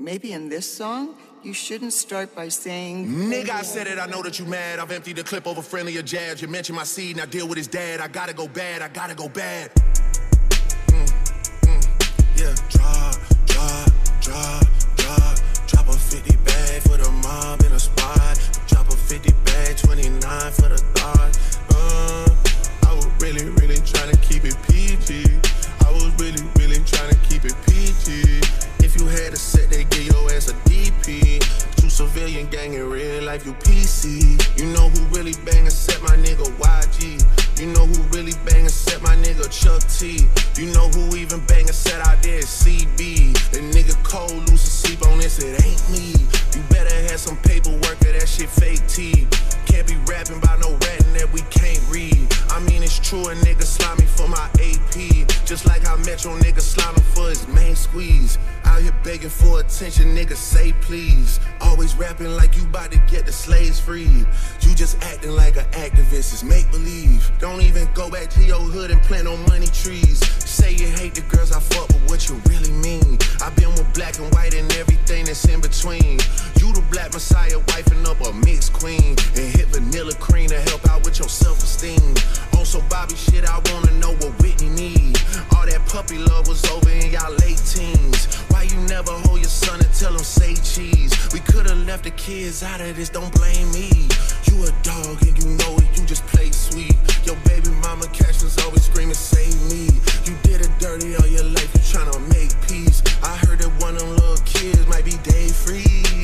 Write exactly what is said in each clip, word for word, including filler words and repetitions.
maybe in this song, you shouldn't start by saying... Nigga, I said it, I know that you mad. I've emptied the clip over friendlier jabs. You mentioned my seed and I deal with his dad. I gotta go bad, I gotta go bad. Mm, mm, yeah, drop, drop, drop, drop. Drop a fifty bag for the mob in a spot. Drop a fifty bag, twenty-nine for the thought. Uh, I was really, really trying to keep it P G. I was really, really trying to keep it P G. If you had a set, they give your ass a D P. True civilian gang in real life, you P C. You know who really bang a set, my nigga Y G. You know who really bang a set, my nigga Chuck T. You know who even bang a set out there, C B. The nigga cold, lose sleep on this, it ain't me. You better have some paperwork or that shit fake T. Can't be rapping about no ratting that we can't read. I mean it's true, a nigga slimy for my A P. Just like how Metro nigga slimy for his main squeeze. Out here begging for attention, nigga say please. Always rapping like you about to get the slaves freed. You just acting like an activist, it's make believe. Don't even go back to your hood and plant no money trees. Say you hate the girls I fuck, but what you really mean? I've been with black and white and everything that's in between. You the black messiah, wifing up a mixed queen. And hit vanilla cream to help out with your self-esteem. On some Bobby shit, I wanna know what Whitney need. All that puppy love was over in y'all late teens. Why you never hold your son and tell him say cheese? We could've left the kids out of this, don't blame me. You a dog and you know it, you just play sweet. Your baby mama Cashman's always screaming, save me. You did it dirty all your life, you tryna make peace. I heard that one of them little kids might be day free.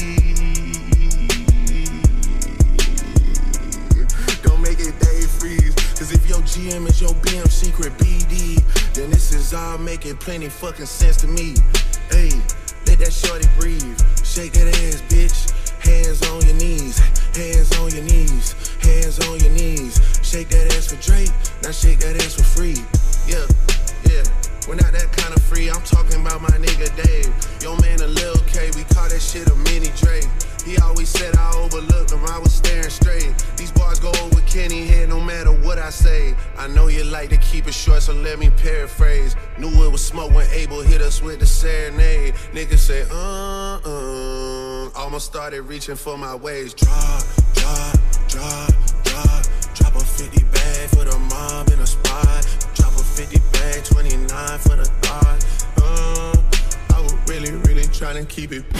Don't make it day freeze. Cause if your G M is your B M secret B D, then this is all making plenty fucking sense to me. Hey, let that shorty breathe. Shake that ass, bitch. Hands on your knees. Hands on your knees. Hands on your knees. Shake that ass for Drake. Now shake that ass for free. Yeah, yeah. We're not that kind of free. I'm talking about my nigga Dave. Yo man, a Lil K. We call that shit a mini Drake. He always said I overlooked him, I was staring straight. These bars go over Kenny head no matter what I say. I know you like to keep it short, so let me paraphrase. Knew it was smoke when Abel hit us with the serenade. Niggas say, uh-uh. Almost started reaching for my waist. Drop, drop, drop, drop. Drop a fifty bag for the mob in a spot. Drop a fifty bag, twenty-nine for the thought. Uh, I was really, really trying to keep it.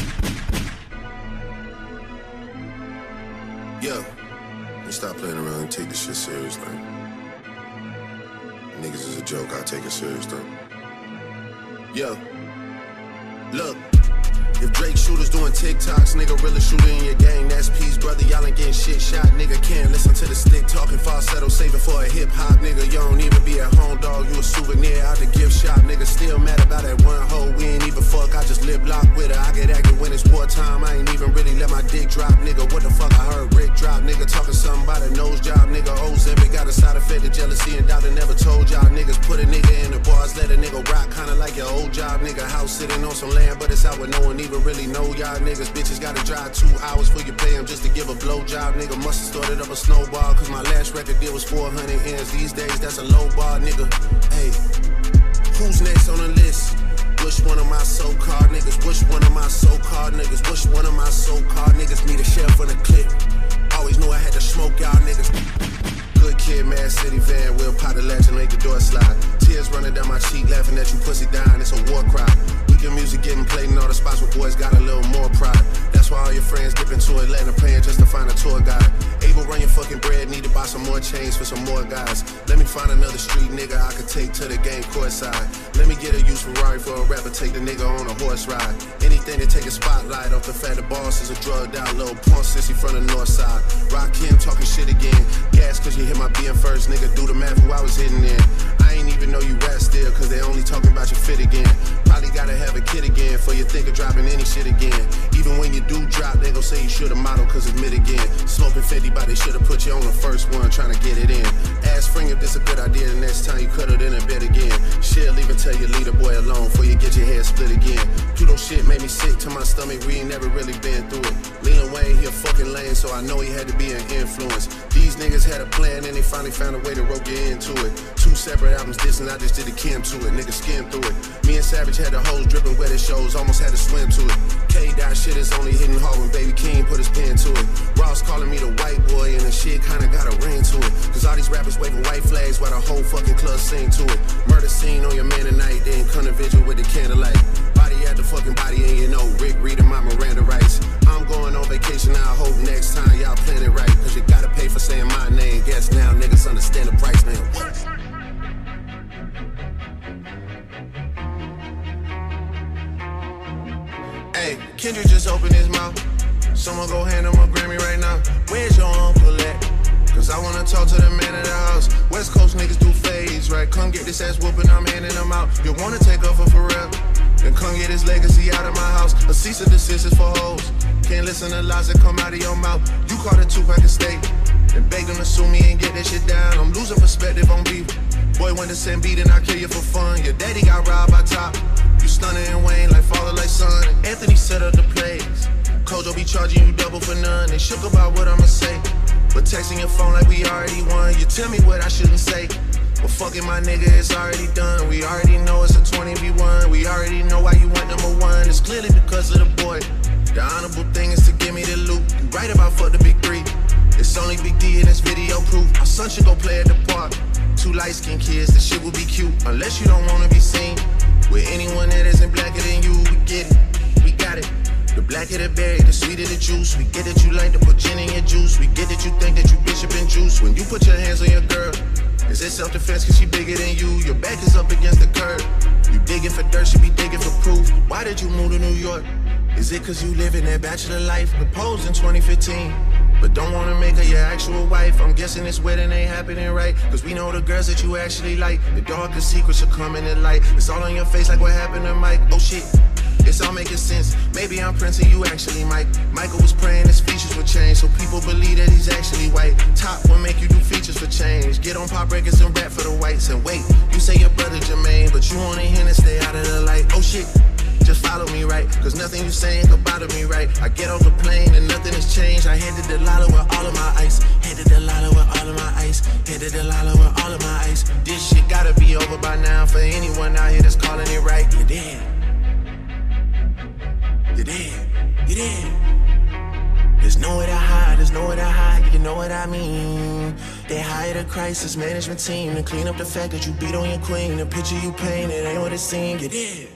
Yo, you stop playing around and take this shit serious, like. Niggas is a joke, I take it serious, though. Yo, look. If Drake shooters doing TikToks, nigga really shooting in your gang, that's peace, brother. Y'all ain't getting shit shot, nigga. Can't listen to the stick talking falsetto, saving for a hip hop, nigga. You don't even be at home, dog. You a souvenir out the gift shop, nigga. Still mad about that one hoe. We ain't even fuck, I just lip lock with her. I get active when it's wartime. I ain't even really let my dick drop, nigga. What the fuck I heard Rick drop, nigga. Talking something about a nose job, nigga. Ozempic got a side effect of jealousy and doubt. I never told y'all niggas. Put a nigga in the bars, let a nigga rock, kinda like your old job, nigga. House sitting on some land, but it's out with no one even really know y'all niggas. Bitches gotta drive two hours for you pay them just to give a blowjob, nigga. Must've started up a snowball, cause my last record deal was four hundred ends. These days, that's a low bar, nigga. Hey, who's next on the list? Which one of my so-called niggas? Which one of my so-called niggas? Which one of my so-called niggas need a share for the clip? Always knew I had to smoke y'all niggas. Good kid, Mad City van, Will pot the latch and make the door slide. Tears running down my cheek, laughing at you pussy dying, it's a war cry. Weekend music getting played in all the spots where boys got a little more pride. That's why all your friends dip into Atlanta paying just to find a tour guide. Able run your fucking bread, need to buy some more chains for some more guys. Let me find another street nigga I could take to the game court side. Let me get a used Ferrari for a rapper, take the nigga on a horse ride. Anything to take a spotlight off the fact the boss is a drugged out little punk sissy from the north side. Rock him talking shit again. Gas cause you hit my being first, nigga. Do the math who I was hitting in. I ain't even know you rap still, cause they only talking about your fit again. Probably gotta have a kid again, for you think of dropping any shit again. Even when you do drop, they gon' say you should've modeled, cause it's mid again. Smoking fifty, but they should've put you on the first one, trying to get it in. Ask Spring if this a good idea, the next time you cut it in a bed again. Shit, leave it till you leave the boy alone, before you get your head split again. Pluto shit made me sick to my stomach, we ain't never really been through it. Lil Wayne, he a fucking lame, so I know he had to be an influence. These niggas had a plan, and they finally found a way to rope you into it. Two separate albums dissing, I just did a Kim to it, nigga skim through it. Me and Savage had the hoes dripping wet at shows, almost had to swim to it. K shit is only hitting hard when Baby King put his pen to it. Ross calling me the white boy and the shit kinda got a ring to it. Cause all these rappers waving white flags while the whole fucking club sing to it. Murder scene on your man tonight, then come to vigil with the candlelight. Body at the fucking body and you know Rick reading my Miranda rights. I'm going on vacation, I hope next time y'all plan it right. Cause you gotta pay for saying my name. Guess now niggas understand the price now. Hey, Kendrick just opened his mouth. Someone go hand him a Grammy right now. Where's your uncle at? Cause I wanna talk to the man of the house. West Coast niggas do fades, right? Come get this ass whooping, I'm handing them out. You wanna take over for real? Then come get his legacy out of my house. A cease and desist is for hoes. Can't listen to lies that come out of your mouth. You caught a two-pack of steak and beg them to sue me and get that shit down. I'm losing perspective on beef. Boy went to send beat and I kill you for fun. Your daddy got robbed by Top. You stunning and Wayne like father like son. And Anthony set up the plays. Kojo be charging you double for none. They shook about what I'ma say, but texting your phone like we already won. You tell me what I shouldn't say. Well, fucking my nigga, it's already done. We already know it's a twenty v one. We already know why you went number one. It's clearly because of the boy. The honorable thing is to give me the loot. You right about fuck the big three. It's only Big D and it's video proof. Our son should go play at the park. Two light-skinned kids, the shit will be cute. Unless you don't wanna be seen with anyone that isn't blacker than you. We get it, we got it. The blacker the berry, the sweeter the juice. We get that you like to put gin in your juice. We get that you think that you bishop and juice. When you put your hands on your girl, is it self-defense cause she bigger than you? Your back is up against the curb. You digging for dirt, she be digging for proof. Why did you move to New York? Is it cause you living that bachelor life? Proposed in twenty fifteen, but don't wanna make her your actual wife. I'm guessing this wedding ain't happening right, cause we know the girls that you actually like. The darkest secrets are coming to light. It's all on your face like what happened to Mike. Oh shit, it's all making sense. Maybe I'm Prince and you actually Mike. Michael was praying his features would change, so people believe that he's actually white. Top will make you do features for change. Get on pop records and rap for the whites. And wait, you say your brother Jermaine, but you only here to stay out of the light. Oh shit, just follow me right, cause nothing you saying could bother me right. I get off the plane and nothing has changed. I headed to Delilah with all of my ice. Headed to Delilah with all of my ice. Headed to Delilah with all of my ice. This shit gotta be over by now for anyone out here that's calling it right. You did. You did. You did. There's nowhere to hide, there's nowhere to hide, you know what I mean. They hired a crisis management team to clean up the fact that you beat on your queen. The picture you painted ain't what it seemed. You did.